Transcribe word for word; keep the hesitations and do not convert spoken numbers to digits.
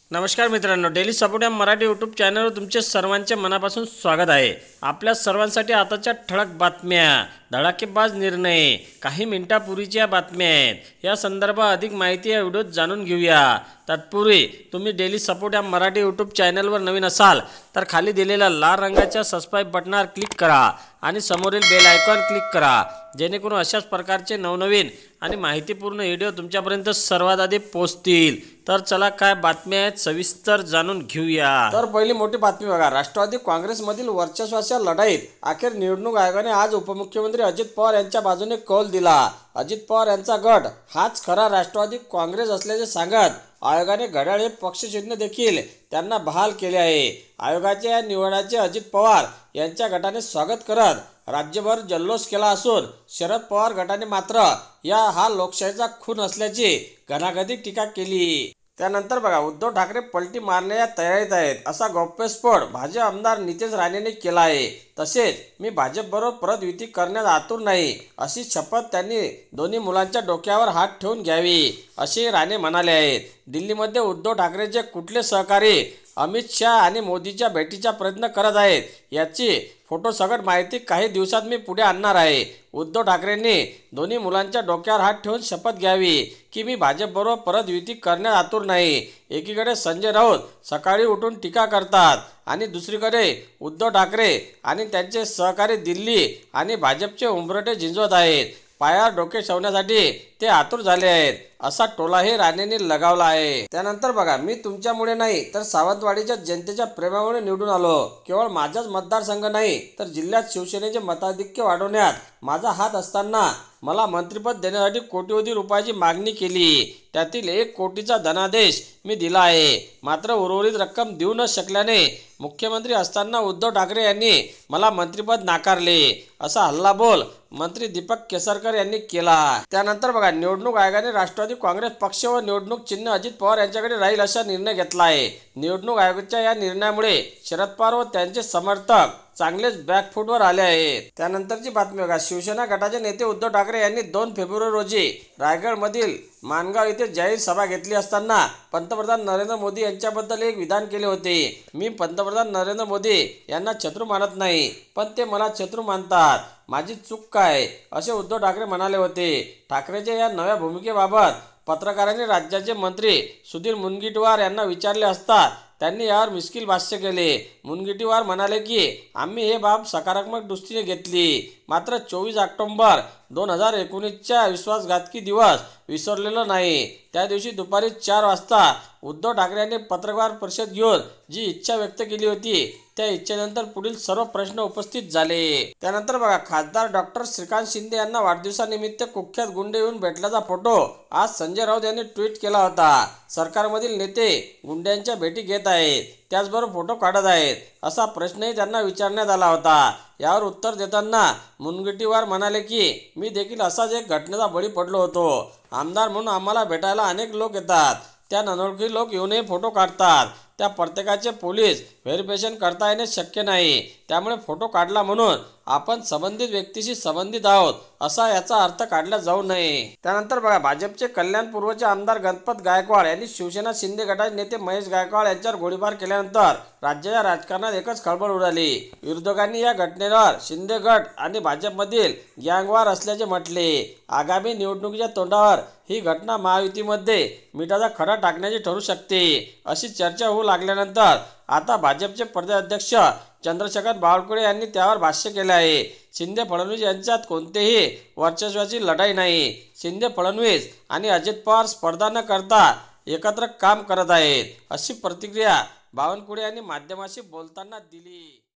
नमस्कार मित्रांनो, daily support या मराठी यूट्यूब चॅनलवर तुमचे सर्वांचे मनापासून स्वागत आहे। आपल्या सर्वांसाठी आताच्या ठळक बातम्या, धडाकेबाज निर्णय, काही मिनिटांपूर्वीच्या बातम्या आहेत। या संदर्भात अधिक माहिती या व्हिडिओत जाणून घेऊया। तत्पूर्वी तुम्ही डेली सपोर्ट या मराठी यूट्यूब चॅनलवर नवीन असाल तर खाली दिलेल्या लाल रंगाच्या सबस्क्राइब बटनावर क्लिक करा आणि समोरील बेल आयकॉन क्लिक करा, जेणेकरून अशाच प्रकारचे नवनवीन आणि माहितीपूर्ण व्हिडिओ तुमच्यापर्यंत सर्वात आधी पोहोचतील। तर चला काय बातम्या आहेत सविस्तर जाणून घेऊया। तर पहिली मोठी बातमी बघा, राष्ट्रवादी काँग्रेसमधील वर्चस्वाच्या लढाईत अखेर निवडणूक आयोगाने आज उपमुख्यमंत्री अजित पवार यांच्या बाजूने कौल दिला। अजित पवार यांचा गट हाच खरा राष्ट्रवादी काँग्रेस असल्याचे सांगत आयोगाने घड्याळ हे पक्षचिन्ह देखील त्यांना बहाल केले आहे। आयोगाच्या या निवडाचे अजित पवार यांच्या गटाने स्वागत करत राज्यभर जल्लोष केला असून शरद पवार गटाने मात्र या हा लोकशाहीचा खून असल्याची घणाघाती टीका केली। त्यानंतर बघा, उद्धव ठाकरे पलटी मारण्याच्या तयारीत आहेत असा गौप्यस्फोट भाजप आमदार नितेश राणेंनी केला आहे। तसेच मी भाजपबरोबर परत युती करण्यास आतुर नाही अशी शपथ त्यांनी दोन्ही मुलांच्या डोक्यावर हात ठेवून घ्यावी असे राणे म्हणाले आहेत। दिल्लीमध्ये उद्धव ठाकरेचे कुठले सहकारी अमित शाह आणि मोदीच्या भेटीचा प्रयत्न करत आहेत याची फोटोसकट माहिती काही दिवसात मी पुढे आणणार आहे। उद्धव ठाकरेंनी दोन्ही मुलांच्या डोक्यावर हात ठेवून शपथ घ्यावी की मी भाजपबरोबर परत युती करण्यास आतुर नाही। एकीकडे संजय राऊत सकाळी उठून टीका करतात आणि दुसरीकडे उद्धव ठाकरे आणि त्यांचे सहकारी दिल्ली आणि भाजपचे उंबरठे झिंजवत आहेत। पायावर डोके ठेवण्यासाठी ते आतुर झाले आहेत असा टोलाही राणेंनी लगावला आहे। त्यानंतर बघा, मी तुमच्यामुळे नाही तर सावंतवाडीच्या जनतेच्या प्रेमामुळे निवडून आलो। केवळ माझाच मतदारसंघ नाही तर जिल्ह्यात शिवसेनेचे मताधिक्य वाढवण्यात माझा हात असताना मला मंत्रिपद देण्यासाठी कोट्यवधी रुपयाची मागणी केली। त्यातील एक कोटीचा धनादेश मी दिला आहे, मात्र उर्वरित रक्कम देऊ न शकल्याने मुख्यमंत्री असताना उद्धव ठाकरे यांनी मला मंत्रिपद नाकारले असा हल्लाबोल मंत्री दीपक केसरकर यांनी केला। त्यानंतर बघा, निवडणूक आयोगाने राष्ट्रवादी काँग्रेस पक्ष व निवडणूक चिन्ह अजित पवार यांच्याकडे राहील असा निर्णय घेतला आहे। निवडणूक आयोगाच्या या निर्णयामुळे शरद पवार व त्यांचे समर्थक चांगलेच बॅकफूटवर आले आहेत। त्यानंतरची बातमी बघा, शिवसेना गटाचे नेते उद्धव ठाकरे यांनी दोन फेब्रुवारी रोजी रायगडमधील माणगाव येथे जाहीर सभा घेतली असताना पंतप्रधान नरेंद्र मोदी यांच्याबद्दल एक विधान केले होते। मी पंतप्रधान नरेंद्र मोदी यांना शत्रू मानत नाही, पण ते मला शत्रू मानतात, माझी चूक काय असे उद्धव ठाकरे म्हणाले होते। ठाकरेच्या या नव्या भूमिकेबाबत पत्रकारांनी राज्याचे मंत्री सुधीर मुनगंटीवार यांना विचारले असता त्यांनी यावर मिश्किल भाष्य केले। मुनगंटीवार म्हणाले की आम्ही हे बाब सकारात्मक दृष्टीने घेतली, मात्र चोवीस ऑक्टोबर दोन हजार एकोणीसच्या विश्वासघातकी दिवस विसरलेलो नाही। त्या दिवशी दुपारी चार वाजता उद्धव ठाकरे यांनी पत्रकार परिषद घेऊन जी इच्छा व्यक्त केली होती त्या इच्छेनंतर पुढील सर्व प्रश्न उपस्थित झाले। त्यानंतर बघा, खासदार डॉक्टर श्रीकांत शिंदे यांना वाढदिवसानिमित्त कुख्यात गुंडे येऊन भेटल्याचा फोटो आज संजय राऊत यांनी ट्विट केला होता। सरकारमधील नेते गुंड्यांच्या भेटी घेत आहेत, त्याचबरोबर फोटो काढत आहेत असा प्रश्नही त्यांना विचारण्यात आला होता। यावर उत्तर देताना मुनगंटीवार म्हणाले की मी देखील असाच एक घटनेचा बळी पडलो होतो। आमदार म्हणून आम्हाला भेटायला अनेक लोक येतात, त्या अनोळखी लोक येऊनही फोटो काढतात, त्या प्रत्येकाचे पोलीस व्हेरिफिकेशन करता येणे शक्य नाही, त्यामुळे फोटो काढला म्हणून आपण संबंधित व्यक्तीशी संबंधित आहोत असा याचा अर्थ काढला जाऊ नये। त्यानंतर बघा, भाजपचे कल्याणपूर्वचे आमदार गणपत गायकवाड यांनी शिवसेना शिंदे गटाचे नेते महेश गायकवाड यांच्यावर गोळीबार केल्यानंतर राज्याच्या राजकारणात एकच खळबळ उडाली। विरोधकांनी या घटनेवर शिंदे गट आणि भाजपमधील गँगवार असल्याचे म्हटले। आगामी निवडणुकीच्या तोंडावर ही घटना महायुतीमध्ये मिठाचा खडा टाकण्याची ठरू शकते अशी चर्चा होऊ लागल्यानंतर आता भाजपचे प्रदेशाध्यक्ष चंद्रशेखर बावनकुळे यांनी त्यावर भाष्य केले आहे। शिंदे फडणवीस यांच्यात कोणतेही वर्चस्वाची लढाई नाही। शिंदे फडणवीस आणि अजित पवार स्पर्धा न करता एकत्र काम करत आहेत अशी प्रतिक्रिया बावनकुळे यांनी माध्यमाशी बोलताना दिली।